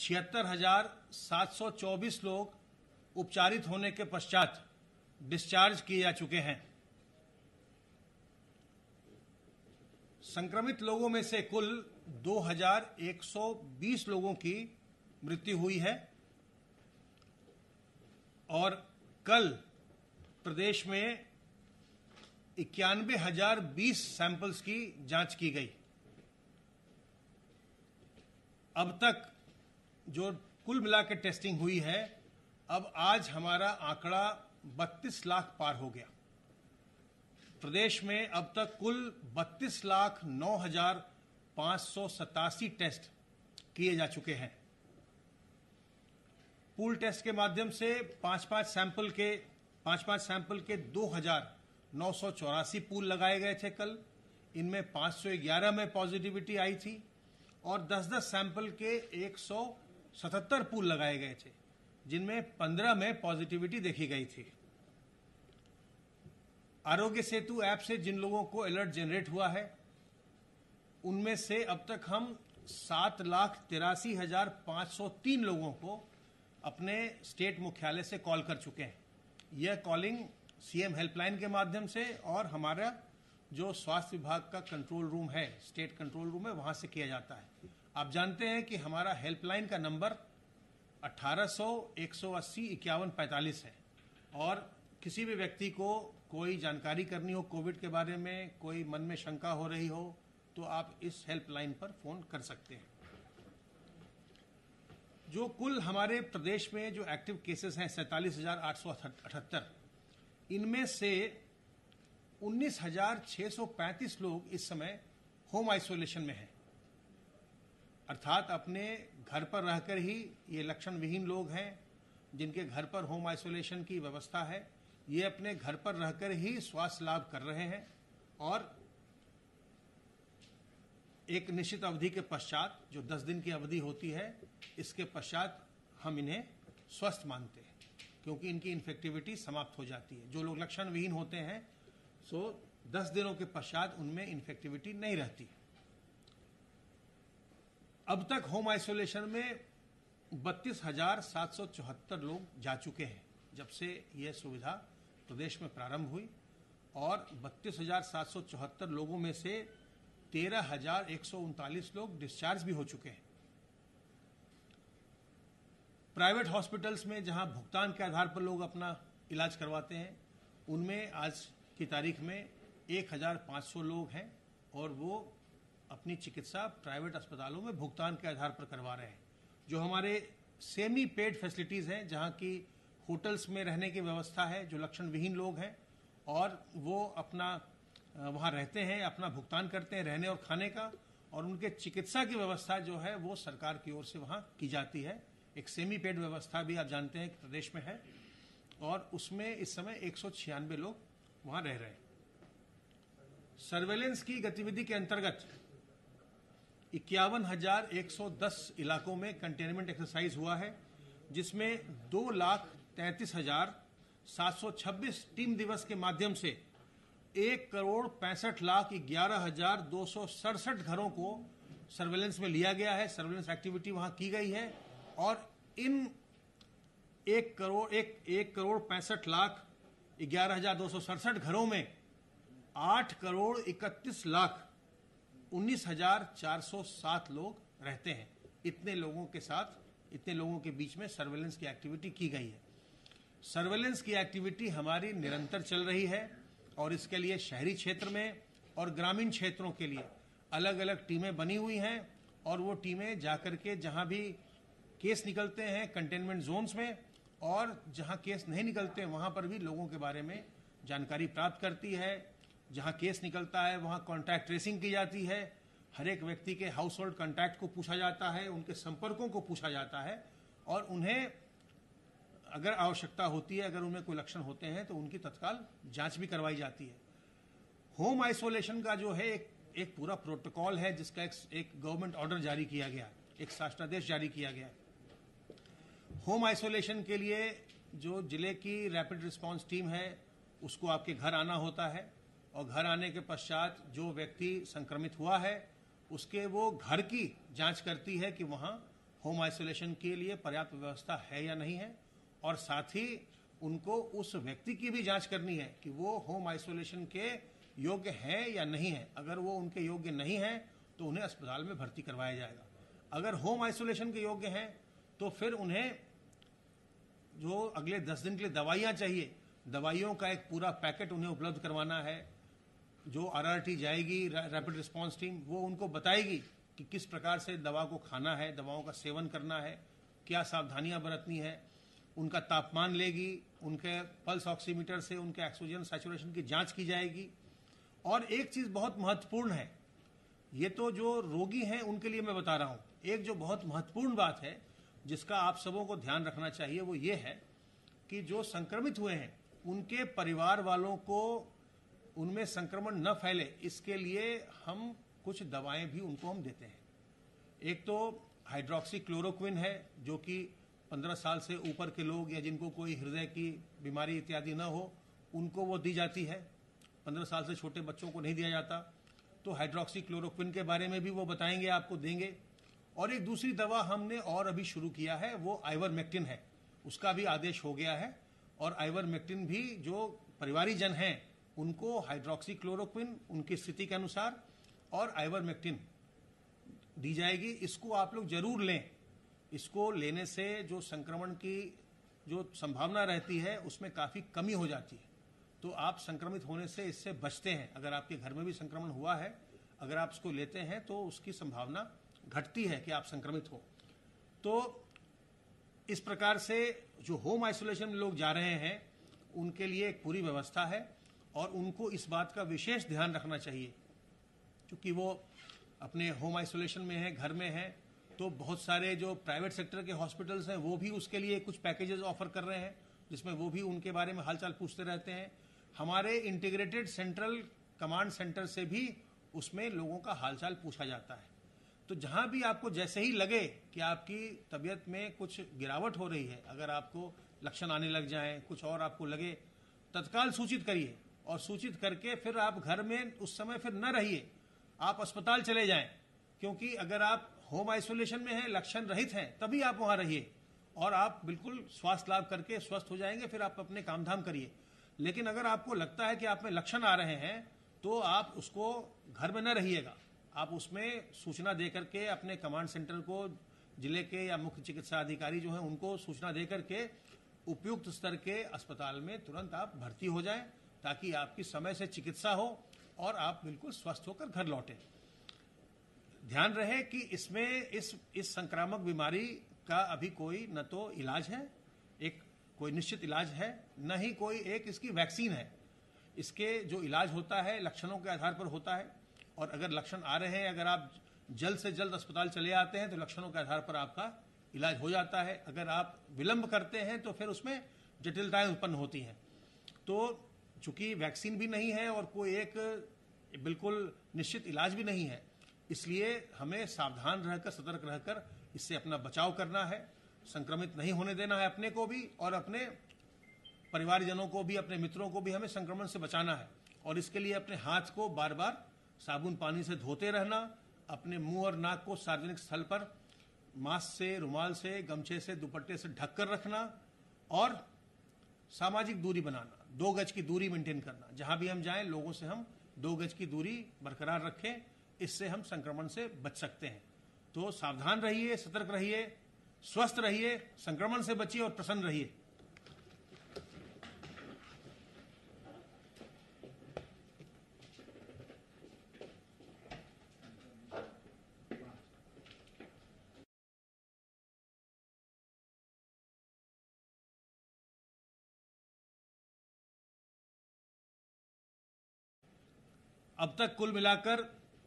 76,724 लोग उपचारित होने के पश्चात डिस्चार्ज किए जा चुके हैं। संक्रमित लोगों में से कुल 2,120 लोगों की मृत्यु हुई है और कल प्रदेश में 91,020 सैंपल्स की जांच की गई। अब तक जो कुल मिला के टेस्टिंग हुई है, अब आज हमारा आंकड़ा 32 लाख पार हो गया। प्रदेश में अब तक कुल 32,09,587 टेस्ट किए जा चुके हैं। पूल टेस्ट के माध्यम से 5-5 सैंपल के 2,984 पूल लगाए गए थे कल। इनमें 511 में पॉजिटिविटी आई थी और 10-10 सैंपल के 177 पूल लगाए गए थे, जिनमें 15 में पॉजिटिविटी देखी गई थी। आरोग्य सेतु ऐप से जिन लोगों को अलर्ट जनरेट हुआ है, उनमें से अब तक हम 7,83,503 लोगों को अपने स्टेट मुख्यालय से कॉल कर चुके हैं। यह कॉलिंग सीएम हेल्पलाइन के माध्यम से और हमारा जो स्वास्थ्य विभाग का कंट्रोल रूम है, स्टेट कंट्रोल रूम है, वहां से किया जाता है। आप जानते हैं कि हमारा हेल्पलाइन का नंबर 1800-180-5145 है और किसी भी व्यक्ति को कोई जानकारी करनी हो कोविड के बारे में, कोई मन में शंका हो रही हो, तो आप इस हेल्पलाइन पर फोन कर सकते हैं। जो कुल हमारे प्रदेश में जो एक्टिव केसेस हैं 47,878, इनमें से 19,635 लोग इस समय होम आइसोलेशन में हैं, अर्थात अपने घर पर रहकर ही, ये लक्षण विहीन लोग हैं जिनके घर पर होम आइसोलेशन की व्यवस्था है, ये अपने घर पर रहकर ही स्वास्थ्य लाभ कर रहे हैं और एक निश्चित अवधि के पश्चात, जो 10 दिन की अवधि होती है, इसके पश्चात हम इन्हें स्वस्थ मानते हैं क्योंकि इनकी इन्फेक्टिविटी समाप्त हो जाती है। जो लोग लक्षण विहीन होते हैं, सो 10 दिनों के पश्चात उनमें इन्फेक्टिविटी नहीं रहती। अब तक होम आइसोलेशन में 32,774 लोग जा चुके हैं जब से यह सुविधा प्रदेश में प्रारंभ हुई और 32,774 लोगों में से 13,139 लोग डिस्चार्ज भी हो चुके हैं। प्राइवेट हॉस्पिटल्स में जहां भुगतान के आधार पर लोग अपना इलाज करवाते हैं, उनमें आज की तारीख में 1,500 लोग हैं और वो अपनी चिकित्सा प्राइवेट अस्पतालों में भुगतान के आधार पर करवा रहे हैं। जो हमारे सेमी पेड फैसिलिटीज हैं, जहां की होटल्स में रहने की व्यवस्था है, जो लक्षण विहीन लोग हैं और वो अपना वहां रहते हैं, अपना भुगतान करते हैं रहने और खाने का, और उनके चिकित्सा की व्यवस्था जो है वो सरकार की ओर से वहां की जाती है। एक सेमी पेड व्यवस्था भी आप जानते हैं कि प्रदेश में है और उसमें इस समय 196 लोग वहां रह रहे हैं। सर्वेलेंस की गतिविधि के अंतर्गत 51,110 इलाकों में कंटेनमेंट एक्सरसाइज हुआ है, जिसमें 2,33,726 टीम दिवस के माध्यम से 1,65,11,267 घरों को सर्वेलेंस में लिया गया है। सर्वेलेंस एक्टिविटी वहां की गई है और इन 1,65,11,267 घरों में 8,31,19,407 लोग रहते हैं। इतने लोगों के साथ, इतने लोगों के बीच में सर्वेलेंस की एक्टिविटी की गई है। सर्वेलेंस की एक्टिविटी हमारी निरंतर चल रही है और इसके लिए शहरी क्षेत्र में और ग्रामीण क्षेत्रों के लिए अलग अलग टीमें बनी हुई हैं और वो टीमें जाकर के जहां भी केस निकलते हैं कंटेनमेंट जोन्स में और जहां केस नहीं निकलते वहां पर भी लोगों के बारे में जानकारी प्राप्त करती है। जहां केस निकलता है वहां कॉन्टैक्ट ट्रेसिंग की जाती है, हर एक व्यक्ति के हाउस होल्ड कॉन्टैक्ट को पूछा जाता है, उनके संपर्कों को पूछा जाता है और उन्हें अगर आवश्यकता होती है, अगर उनमें कोई लक्षण होते हैं तो उनकी तत्काल जांच भी करवाई जाती है। होम आइसोलेशन का जो है एक पूरा प्रोटोकॉल है, जिसका एक गवर्नमेंट ऑर्डर जारी किया गया, एक शासनादेश जारी किया गया। होम आइसोलेशन के लिए जो जिले की रैपिड रिस्पांस टीम है उसको आपके घर आना होता है और घर आने के पश्चात जो व्यक्ति संक्रमित हुआ है उसके वो घर की जांच करती है कि वहां होम आइसोलेशन के लिए पर्याप्त व्यवस्था है या नहीं है, और साथ ही उनको उस व्यक्ति की भी जांच करनी है कि वो होम आइसोलेशन के योग्य हैं या नहीं है। अगर वो उनके योग्य नहीं है तो उन्हें अस्पताल में भर्ती करवाया जाएगा। अगर होम आइसोलेशन के योग्य हैं तो फिर उन्हें जो अगले 10 दिन के लिए दवाइयाँ चाहिए, दवाइयों का एक पूरा पैकेट उन्हें उपलब्ध करवाना है। जो RRT जाएगी, रैपिड रिस्पांस टीम, वो उनको बताएगी कि किस प्रकार से दवा को खाना है, दवाओं का सेवन करना है, क्या सावधानियां बरतनी है। उनका तापमान लेगी, उनके पल्स ऑक्सीमीटर से उनके ऑक्सीजन सैचुरेशन की जांच की जाएगी। और एक चीज़ बहुत महत्वपूर्ण है, ये तो जो रोगी हैं उनके लिए मैं बता रहा हूँ, एक जो बहुत महत्वपूर्ण बात है जिसका आप सबों को ध्यान रखना चाहिए वो ये है कि जो संक्रमित हुए हैं उनके परिवार वालों को उनमें संक्रमण न फैले, इसके लिए हम कुछ दवाएं भी उनको हम देते हैं। एक तो हाइड्रोक्सीक्लोरोक्विन है, जो कि 15 साल से ऊपर के लोग या जिनको कोई हृदय की बीमारी इत्यादि न हो उनको वो दी जाती है। 15 साल से छोटे बच्चों को नहीं दिया जाता। तो हाइड्रोक्सीक्लोरोक्विन के बारे में भी वो बताएंगे, आपको देंगे। और एक दूसरी दवा हमने और अभी शुरू किया है, वो आइवरमेक्टिन है। उसका भी आदेश हो गया है, और आइवरमेक्टिन भी जो परिवारीजन हैं उनको हाइड्रोक्सीक्लोरोक्विन उनकी स्थिति के अनुसार और आइवरमेक्टिन दी जाएगी। इसको आप लोग जरूर लें। इसको लेने से जो संक्रमण की जो संभावना रहती है उसमें काफ़ी कमी हो जाती है। तो आप संक्रमित होने से इससे बचते हैं। अगर आपके घर में भी संक्रमण हुआ है, अगर आप इसको लेते हैं तो उसकी संभावना घटती है कि आप संक्रमित हो। तो इस प्रकार से जो होम आइसोलेशन में लोग जा रहे हैं उनके लिए एक पूरी व्यवस्था है, और उनको इस बात का विशेष ध्यान रखना चाहिए क्योंकि वो अपने होम आइसोलेशन में है, घर में है। तो बहुत सारे जो प्राइवेट सेक्टर के हॉस्पिटल्स हैं वो भी उसके लिए कुछ पैकेजेस ऑफर कर रहे हैं, जिसमें वो भी उनके बारे में हालचाल पूछते रहते हैं। हमारे इंटीग्रेटेड सेंट्रल कमांड सेंटर से भी उसमें लोगों का हालचाल पूछा जाता है। तो जहां भी आपको जैसे ही लगे कि आपकी तबीयत में कुछ गिरावट हो रही है, अगर आपको लक्षण आने लग जाएं, कुछ और आपको लगे, तत्काल सूचित करिए, और सूचित करके फिर आप घर में उस समय फिर न रहिए, आप अस्पताल चले जाएं। क्योंकि अगर आप होम आइसोलेशन में हैं, लक्षण रहित हैं, तभी आप वहां रहिए और आप बिल्कुल स्वास्थ्य लाभ करके स्वस्थ हो जाएंगे, फिर आप अपने काम धाम करिए। लेकिन अगर आपको लगता है कि आप में लक्षण आ रहे हैं तो आप उसको घर में न रहिएगा, आप उसमें सूचना दे करके अपने कमांड सेंटर को, जिले के या मुख्य चिकित्सा अधिकारी जो हैं उनको सूचना दे करके उपयुक्त स्तर के अस्पताल में तुरंत आप भर्ती हो जाएं, ताकि आपकी समय से चिकित्सा हो और आप बिल्कुल स्वस्थ होकर घर लौटें। ध्यान रहे कि इसमें इस संक्रामक बीमारी का अभी कोई न तो इलाज है, एक कोई निश्चित इलाज है, न ही कोई एक इसकी वैक्सीन है। इसके जो इलाज होता है लक्षणों के आधार पर होता है, और अगर लक्षण आ रहे हैं, अगर आप जल्द से जल्द अस्पताल चले आते हैं तो लक्षणों के आधार पर आपका इलाज हो जाता है। अगर आप विलंब करते हैं तो फिर उसमें जटिलताएं उत्पन्न होती हैं। तो चूंकि वैक्सीन भी नहीं है और कोई एक बिल्कुल निश्चित इलाज भी नहीं है, इसलिए हमें सावधान रहकर, सतर्क रहकर इससे अपना बचाव करना है। संक्रमित नहीं होने देना है अपने को भी, और अपने परिवारजनों को भी, अपने मित्रों को भी हमें संक्रमण से बचाना है। और इसके लिए अपने हाथ को बार बार साबुन पानी से धोते रहना, अपने मुंह और नाक को सार्वजनिक स्थल पर मास्क से, रुमाल से, गमछे से, दुपट्टे से ढककर रखना, और सामाजिक दूरी बनाना, 2 गज की दूरी मेंटेन करना। जहां भी हम जाएं लोगों से हम 2 गज की दूरी बरकरार रखें, इससे हम संक्रमण से बच सकते हैं। तो सावधान रहिए, सतर्क रहिए, स्वस्थ रहिए, संक्रमण से बचिए और प्रसन्न रहिए। अब तक कुल मिलाकर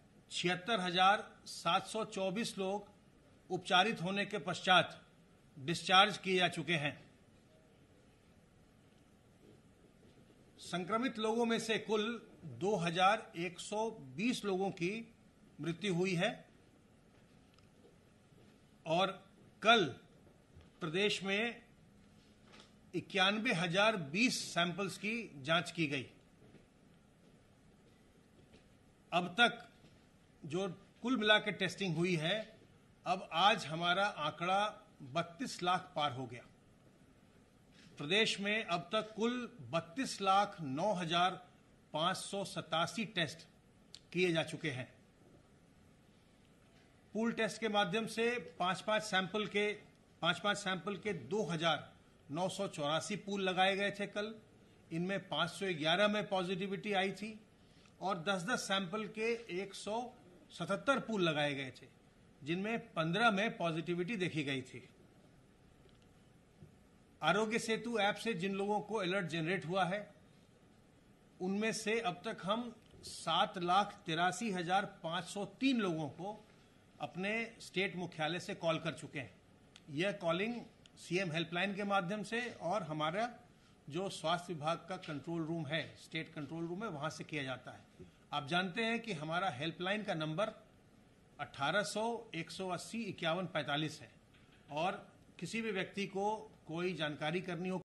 76,724 लोग उपचारित होने के पश्चात डिस्चार्ज किए जा चुके हैं। संक्रमित लोगों में से कुल 2,120 लोगों की मृत्यु हुई है, और कल प्रदेश में 91,020 सैंपल्स की जांच की गई। अब तक जो कुल मिलाकर टेस्टिंग हुई है अब आज हमारा आंकड़ा 32 लाख पार हो गया। प्रदेश में अब तक कुल 32,09,587 टेस्ट किए जा चुके हैं। पूल टेस्ट के माध्यम से 5-5 सैंपल के 2,984 पूल लगाए गए थे कल। इनमें 511 में पॉजिटिविटी आई थी और 10-10 सैंपल के 177 पूल लगाए गए थे, जिनमें 15 में पॉजिटिविटी देखी गई थी। आरोग्य सेतु ऐप से जिन लोगों को अलर्ट जनरेट हुआ है, उनमें से अब तक हम 7,83,503 लोगों को अपने स्टेट मुख्यालय से कॉल कर चुके हैं। यह कॉलिंग सीएम हेल्पलाइन के माध्यम से और हमारा जो स्वास्थ्य विभाग का कंट्रोल रूम है, स्टेट कंट्रोल रूम है, वहां से किया जाता है। आप जानते हैं कि हमारा हेल्पलाइन का नंबर 1800-180-5145 है और किसी भी व्यक्ति को कोई जानकारी करनी हो